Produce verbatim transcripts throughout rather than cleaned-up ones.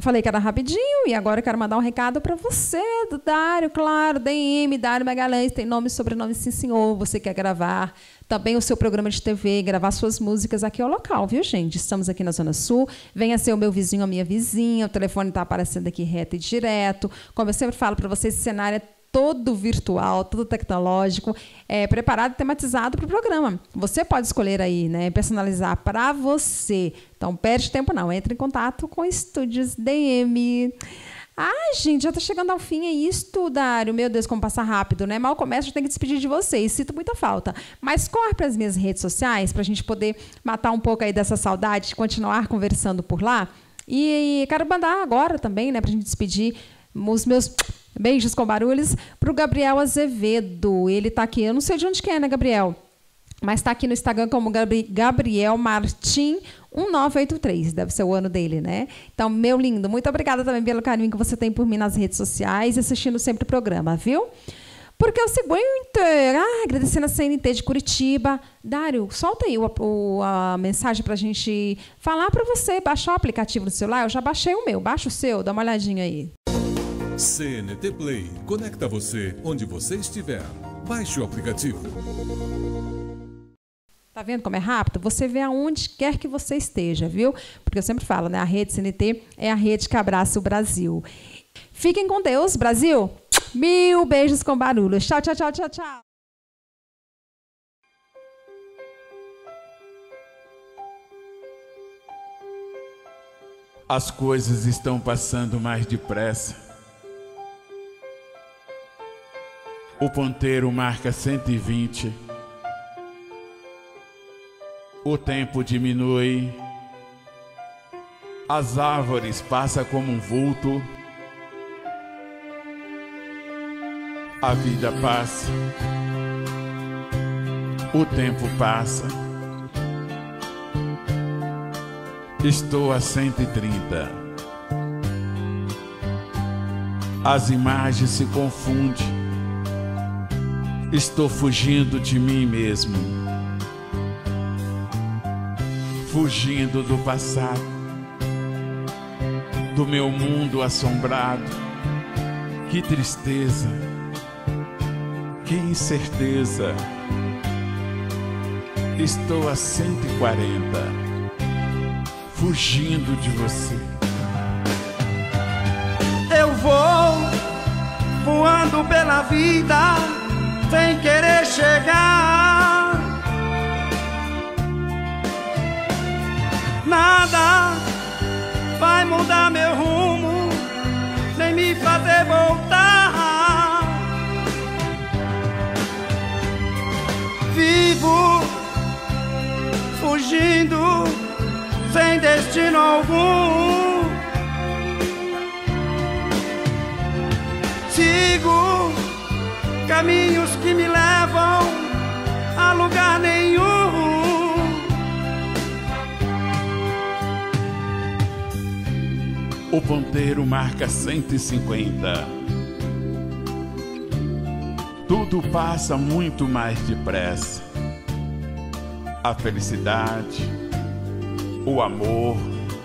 falei que era rapidinho e agora eu quero mandar um recado para você, do Dário, claro, D M, Dário Magalhães, tem nome e sobrenome, sim, senhor. Você quer gravar também o seu programa de T V, gravar suas músicas aqui ao local, viu, gente? Estamos aqui na Zona Sul. Venha ser o meu vizinho, a minha vizinha. O telefone está aparecendo aqui reto e direto. Como eu sempre falo para vocês, esse cenário é todo virtual, todo tecnológico, é, preparado e tematizado para o programa. Você pode escolher aí, né, personalizar para você. Então, perde tempo não, entre em contato com Estúdios D M. Ai, gente, já está chegando ao fim, é isto, Dário. Meu Deus, como passa rápido, né? Mal começa, eu tenho que despedir de vocês, sinto muita falta. Mas corre para as minhas redes sociais, para a gente poder matar um pouco aí dessa saudade, continuar conversando por lá. E, e quero mandar agora também, né, para a gente despedir os meus beijos com barulhos para o Gabriel Azevedo. Ele está aqui, eu não sei de onde que é, né, Gabriel? Mas está aqui no Instagram como Gabriel Martim um nove oito três, deve ser o ano dele, né? Então, meu lindo, muito obrigada também pelo carinho que você tem por mim nas redes sociais e assistindo sempre o programa, viu? Porque é o seguinte, ah, agradecendo a C N T de Curitiba. Dário, solta aí o, o, a mensagem para a gente falar para você baixar o aplicativo no celular. Eu já baixei o meu, baixa o seu, dá uma olhadinha aí. C N T Play, conecta você onde você estiver. Baixe o aplicativo. Tá vendo como é rápido? Você vê aonde quer que você esteja, viu? Porque eu sempre falo, né? A rede C N T é a rede que abraça o Brasil. Fiquem com Deus, Brasil. Mil beijos com barulho. Tchau, tchau, tchau, tchau, tchau. As coisas estão passando mais depressa. O ponteiro marca cento e vinte. O tempo diminui. As árvores passam como um vulto. A vida passa. O tempo passa. Estou a cento e trinta. As imagens se confundem. Estou fugindo de mim mesmo, fugindo do passado, do meu mundo assombrado. Que tristeza, que incerteza. Estou a cento e quarenta, fugindo de você. Eu vou voando pela vida sem querer chegar. Nada vai mudar meu rumo, nem me fazer voltar. Vivo fugindo sem destino algum. Sigo caminhos que me levam a lugar nenhum. O ponteiro marca cento e cinquenta. Tudo passa muito mais depressa. A felicidade, o amor.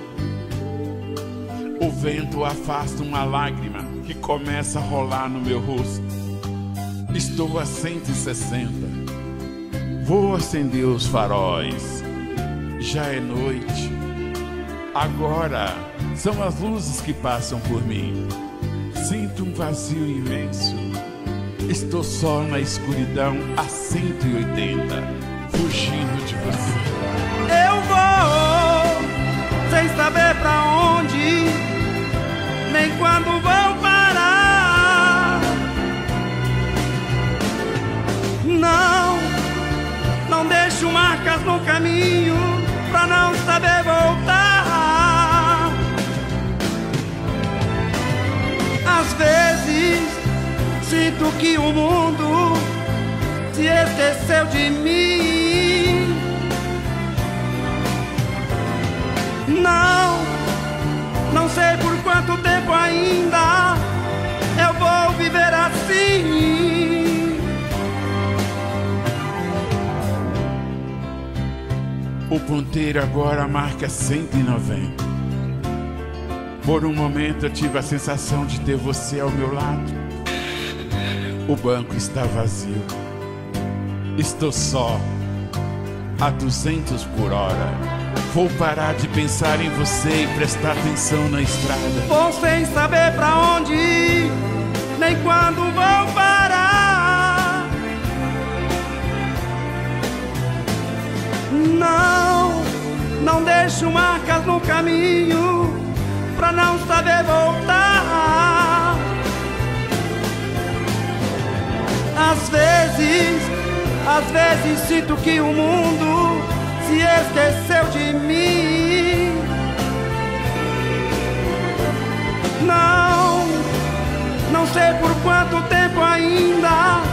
O vento afasta uma lágrima que começa a rolar no meu rosto. Estou a cento e sessenta. Vou acender os faróis. Já é noite. Agora são as luzes que passam por mim. Sinto um vazio imenso. Estou só na escuridão a cento e oitenta, fugindo de você. Eu vou sem saber pra onde, nem quando vou parar. Não, não deixo marcas no caminho pra não saber voltar. Às vezes sinto que o mundo se esqueceu de mim. Não, não sei por quanto tempo ainda eu vou viver assim. O ponteiro agora marca cento e noventa. Por um momento eu tive a sensação de ter você ao meu lado. O banco está vazio. Estou só, a duzentos por hora. Vou parar de pensar em você e prestar atenção na estrada. Vou sem saber pra onde ir, nem quando vou parar. Não, não deixo marcas no caminho pra não saber voltar. Às vezes, às vezes sinto que o mundo se esqueceu de mim. Não, não sei por quanto tempo ainda